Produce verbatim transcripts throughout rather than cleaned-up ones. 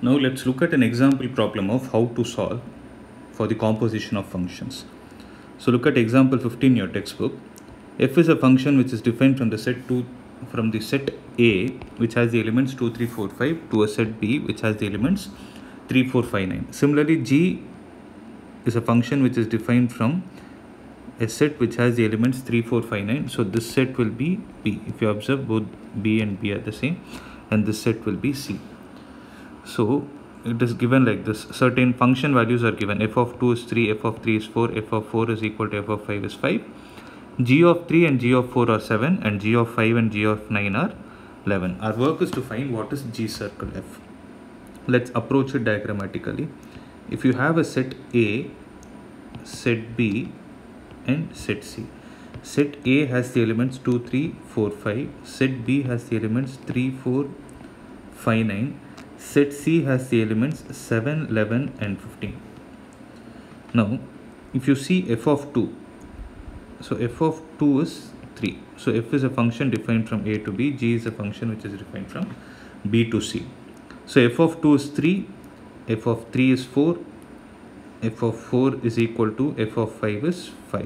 Now let's look at an example problem of how to solve for the composition of functions. So look at example fifteen in your textbook. F is a function which is defined from the set two from the set A which has the elements two, three, four, five to a set B which has the elements three, four, five, nine. Similarly, G is a function which is defined from a set which has the elements three, four, five, nine. So this set will be B. If you observe, both B and B are the same, and this set will be C. So it is given like this. Certain function values are given. F of two is three, F of three is four, F of four is equal to F of five is five. G of three and G of four are seven, and G of five and G of nine are eleven. Our work is to find what is G circle F. Let's approach it diagrammatically. If you have a set A, set B and set C. Set A has the elements two, three, four, five. Set B has the elements three, four, five, nine. Set C has the elements seven, eleven and fifteen. Now, if you see F of two, so F of two is three. So F is a function defined from A to B. G is a function which is defined from B to C. So F of two is three, F of three is four, F of four is equal to F of five is five.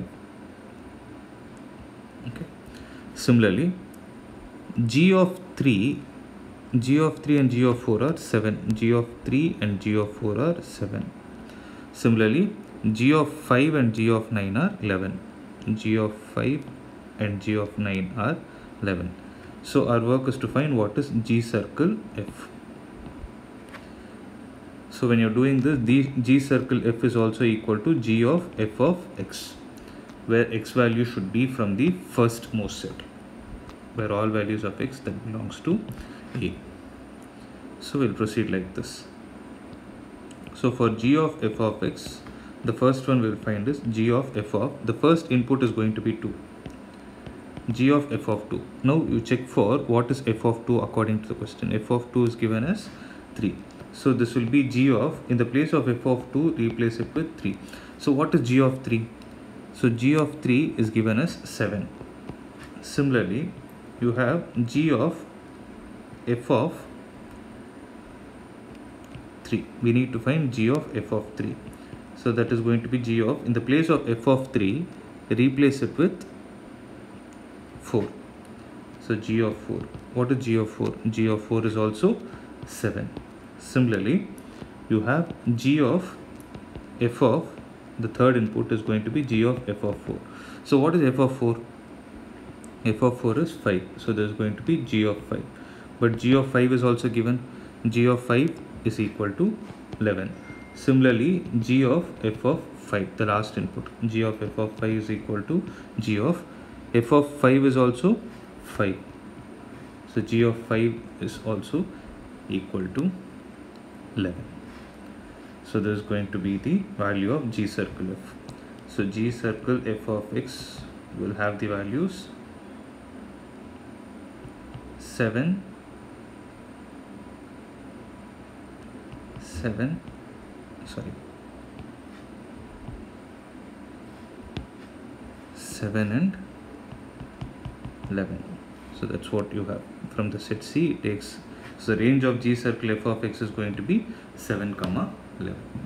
Okay. Similarly, G of three, G of three and G of four are seven. G of three and G of four are seven. Similarly, G of five and G of nine are eleven. G of five and G of nine are eleven. So our work is to find what is G circle F. So when you're doing this, the G circle F is also equal to G of F of X, where X value should be from the first most set, where all values of X that belongs to A. So we'll proceed like this. So for G of F of X, the first one we'll find is G of F of, the first input is going to be two. G of F of two. Now you check for what is F of two according to the question. F of two is given as three. So this will be G of, in the place of F of two, replace it with three. So what is G of three? So G of three is given as seven. Similarly, you have G of F of three. We need to find G of F of three. So that is going to be G of, in the place of F of three, replace it with four. So G of four. What is G of four? G of four is also seven. Similarly, you have G of F of, the third input is going to be G of F of four. So what is F of four? F of four is five. So there is going to be G of five. But G of five is also given. G of five is equal to eleven. Similarly, G of F of five, the last input, G of F of five is equal to G of F of five is also five. So G of five is also equal to eleven. So this is going to be the value of G circle F. So G circle F of X will have the values seven, seven, sorry, seven and eleven. So that's what you have from the set C. It takes, so the range of G circle F of X is going to be seven comma eleven.